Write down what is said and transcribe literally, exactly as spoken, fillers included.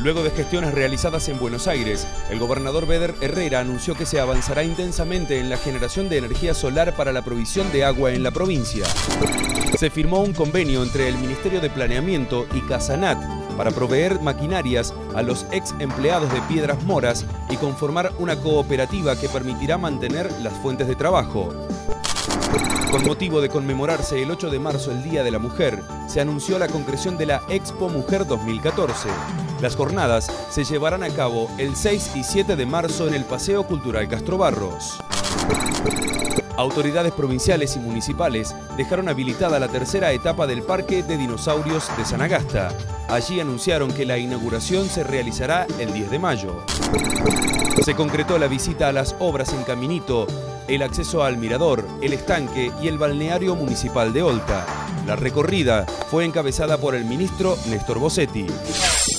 Luego de gestiones realizadas en Buenos Aires, el gobernador Beder Herrera anunció que se avanzará intensamente en la generación de energía solar para la provisión de agua en la provincia. Se firmó un convenio entre el Ministerio de Planeamiento y Casanat para proveer maquinarias a los ex empleados de Piedras Moras y conformar una cooperativa que permitirá mantener las fuentes de trabajo. Con motivo de conmemorarse el ocho de marzo, el Día de la Mujer, se anunció la concreción de la Expo Mujer dos mil catorce. Las jornadas se llevarán a cabo el seis y siete de marzo en el Paseo Cultural Castro Barros. Autoridades provinciales y municipales dejaron habilitada la tercera etapa del Parque de Dinosaurios de Sanagasta. Allí anunciaron que la inauguración se realizará el diez de mayo. Se concretó la visita a las obras en Caminito, el acceso al mirador, el estanque y el balneario municipal de Olta. La recorrida fue encabezada por el ministro Néstor Bossetti.